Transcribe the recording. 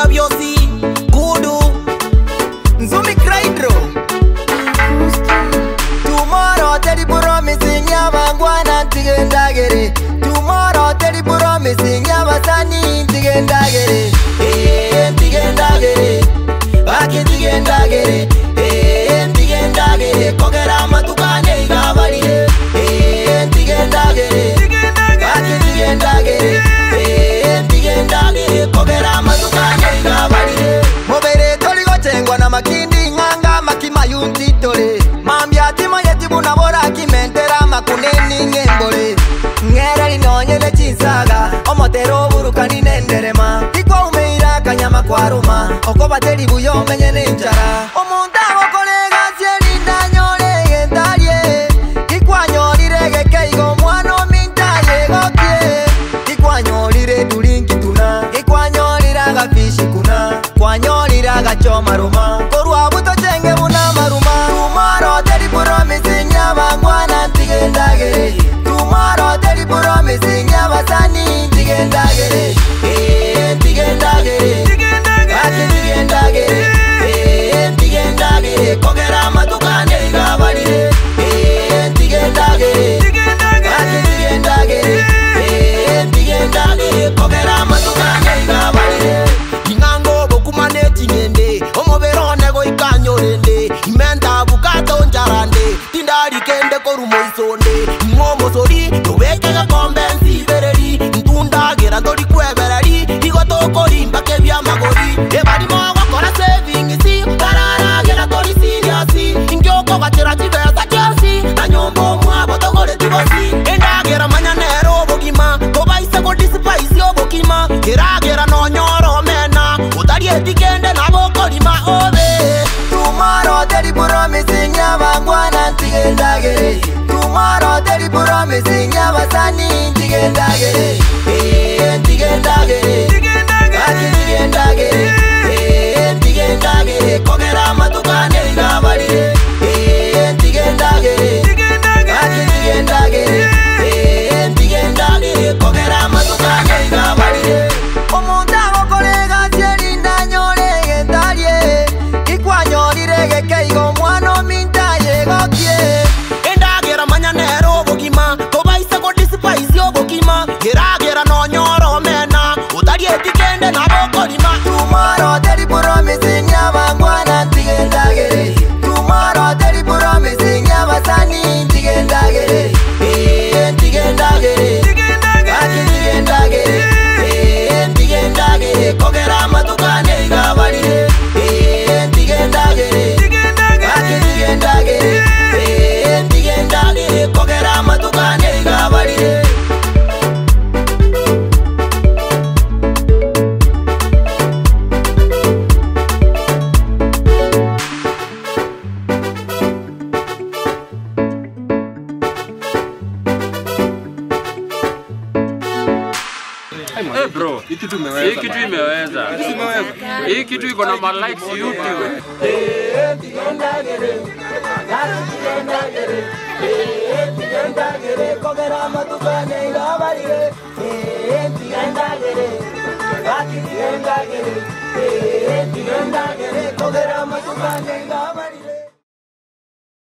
ya byosi KUDU NZUMI CRAIDRO Tomorrow TERI promising yabangwana NTIGE NDAGERE Tomorrow TERI promising yabasani NTIGE NDAGERE NTIGE NDAGERE Baki NTIGE NDAGERE NTIGE NDAGERE Kogera matukane igabarire NTIGE NDAGERE Baki NTIGE NDAGERE NTIGE NDAGERE Kogera matukane igabarire Mobere tori gochengwa na makindi nganga makima yunti tore Mambia tima yetibu na bora kimentera makuneni ngembole Ngera linonyele chinsaga Omotero burukani nenderema Ikwa umeira kanyama kwa ruma Okoba teri buyo menye nenchara Omuntago kolega sieri ndanyole yendarie Ikwa nyolire gekeigo mwano mintaye gokie Ikwa nyolire dulinki tuna Ikwa nyolira gafishi kuna Kwa nyolira gachoma ruma Korwa buto chenge buna maruma Tomorrow TERI promising yabangwana NTIGE NDAGERE Tomorrow TERI promising yabasani NTIGE NDAGERE NTIGE NDAGERE Baki NTIGE NDAGERE NTIGE NDAGERE Kogera matukane igabarire NTIGE NDAGERE Baki NTIGE NDAGERE NTIGE NDAGERE Kogera matukane igabarire Ingango bokumane tingende Omobero nego ikanyorende Imenda bukato njarande Tindari kende korumo isonde Momo sori Yowekega kombensi bereri Ntundagera tori kwebereri Igoto rimba kebya magori Ebadi mogo kora saving isi Tarara gera tori siniasi Ingyoko gachera chibesa kiasi Nanyombo mwabo togore tibosi Endagera manyanero bogima Kobaise kodisipaisi obokima Geragera no nyoro mena Utarieti kende na bokorima obe Tomorrow TERI promising yabangwana NTIGE NDAGERE Tomorrow TERI promising yabasani NTIGE NDAGERE NTIGE NDAGERE Baki NTIGE NDAGERE NTIGE NDAGERE Kogera matukane igabarire NTIGE NDAGERE Baki NTIGE NDAGERE NTIGE NDAGERE Kogera matukane igabarire Omuntago kolega sieri ndanyole yendarie Ikwa nyolire gekeigo mwano mintaye gokie Endagera manyanero bogima Kobaise kodisipaisi obokima Geragera no nyoro mena Utarieti kende na bokorima Tomorrow TERI promising yabangwana NTIGE NDAGERE Tomorrow TERI promising yabasani NTIGE NDAGERE NTIGE NDAGERE Baki NTIGE NDAGERE NTIGE NDAGERE Kogera matukane igabarire NTIGE NDAGERE Baki NTIGE NDAGERE NTIGE NDAGERE Kogera matukane igabarire Hey bro, hii kitu imeweza. Hii kitu iko na ma likes YouTube. Kogera matukane igabarire NTIGE NDAGERE Baki NTIGE NDAGERE Kogera matukane igabarire